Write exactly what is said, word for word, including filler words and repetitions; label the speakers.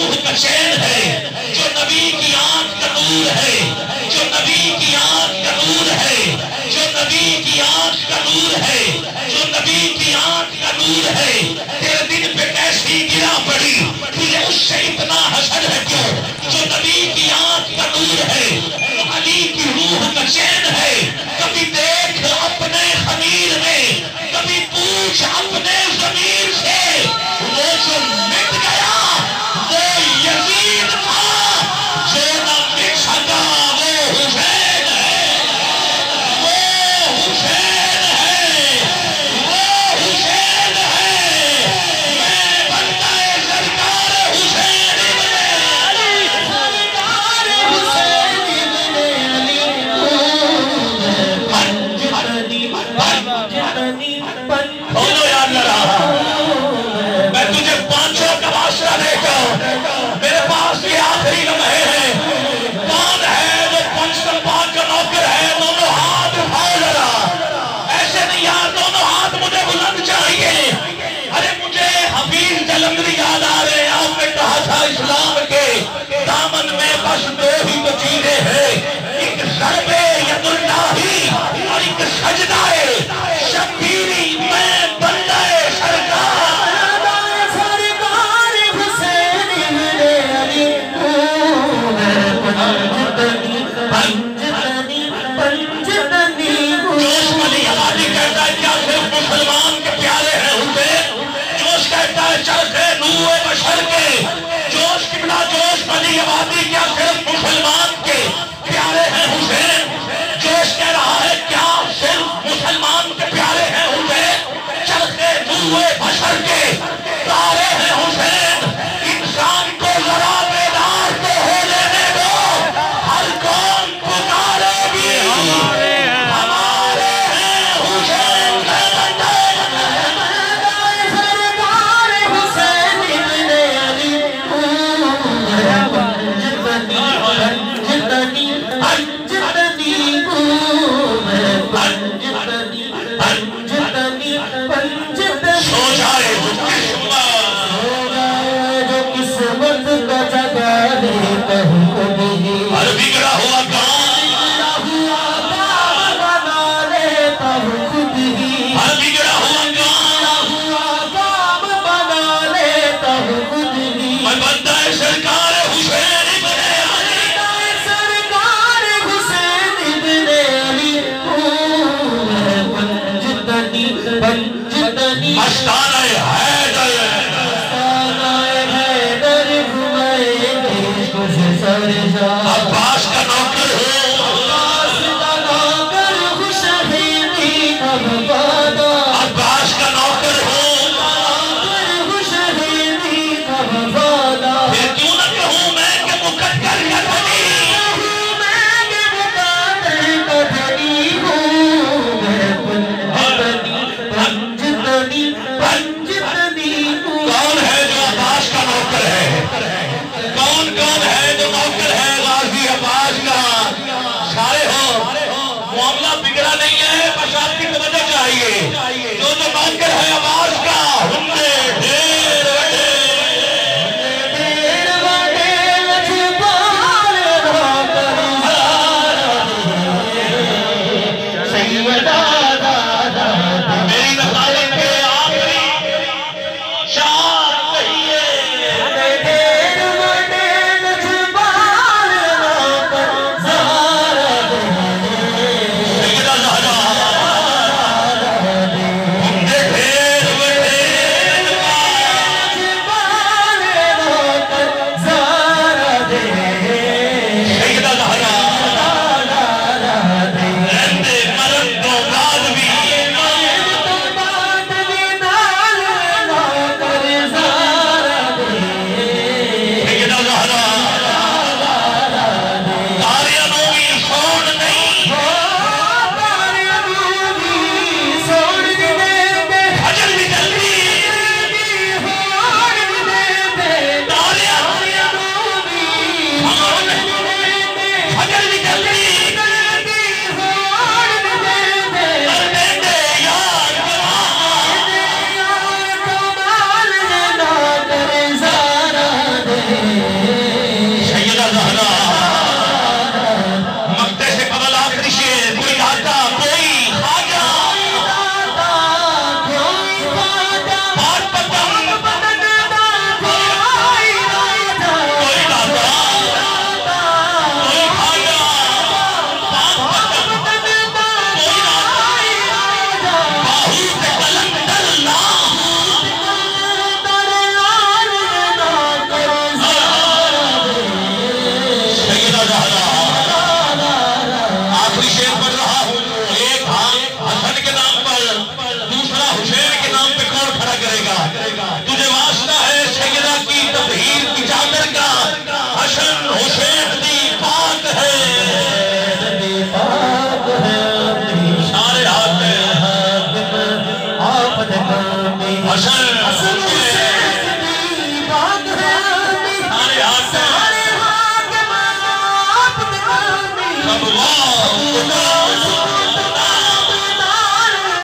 Speaker 1: روح کا چین ہے، جو نبی کی آنکھ کا نور ہے، جو نبی کی آنکھ کا نور ہے، جو نبی کی آنکھ کا نور ہے، جو نبی کی آنکھ کا نور ہے، تیرے دن پہ کیسی گرا پڑی، تجھے اس سے اتنا حسد ہے کیوں؟ جو نبی کی آنکھ کا نور ہے، وہ علی کی روح کا چین ہے، کبھی دیکھ اپنے خمیر میں، کبھی پوچھ اپنے ضمیر سے، وہ جو مٹ گیا وہ یزید تھا، جو نہ مٹ سکا وہ حسین ہے، وہ حسین ہے، وہ حسین ہے، میں بندہ سرکار حسین ابن علی، سرکار حسین ابن علی، پنجتنی پنجتنی بولو یا اللہ، میں تجھے پانچوں کا معاشرہ دیتا ہوں، میرے پاس یہ آخری لمحے ہیں، کون ہے جو پنچتن پانچ کا نوکر ہے؟ دونوں ہاتھ اٹھاؤ ذرا، ایسے نہیں یار، دونوں ہاتھ مجھے بلند چاہیے، ارے مجھے حفیظ جلندری یاد آ رہے ہیں، آپ نے کہا تھا اسلام کے دامن میں بس دو ہی تو چیزیں ہیں، ایک ضرب ید اللہ اور ایک سجدہ شبیری، میں بندہ سرکار سرکار حسین ابن علی، پنجتنی پنجتنی پنجتنی، جوش علی آبادی کہتا ہے کیا صرف مسلمان کے پیارے ہیں حسین؟ جوش کہتا ہے چرخ نور بشر کے، جوش قبلہ جوش علی آبادی کیا صرف مسلمان کے پیارے ہیں حسین؟ جوش کہہ رہا ہے کیا صرف مسلمان کے پیارے ہیں حسین؟ چرخ نور بشر کے پیارے ہیں حسین، انسان کو ذرا بیدار تو ہو لینے دو، ہر کون پکارے بھی ہمارے ہیں حسین کے بندے، سرکار حسین ابن علی، پنجتنی پنجتنی پنجتنی، پنجتنی پنجتنی پنجتنی، سو جائے جو قسمت کا جگہ دیتا ہوں کبھی، ہر بگڑا ہوا کام بنا لیتا ہوں خود ہی، ہر بگڑا ہوا کام بنا لیتا ہوں خود ہی، میں بندہ سرکار حسین ابن علی، سرکار حسین ابن علی، پنجتنی پنجتنی، مستانہ حیدر، مستانہ حیدر گھمائیں کچھ سرجا، عباس کا نوکر ہو، عباس کا نوکر ہو، شہیدی کا وفادہ، عباس کا نوکر ہو، نوکر ہو، شہیدی کا وفادہ، پھر کیوں نہ کہوں میں کہ مقدر کا دھنی، کہوں میں کہ مقدر کا دھنی ہوں، میں پنجتنی پنجتنی پنجتنی، کون ہے جو عباس کا نوکر ہے؟ کون کون ہے جو نوکر ہے غازی عباس کا؟ سارے ہو، معاملہ بگڑا نہیں ہے، بس آپ کی توجہ چاہیے، جو جو نوکر ہے عباس کا، ہندے ڈھیر وڈے ڈھیر وڈے لجپال نوکر سیدہ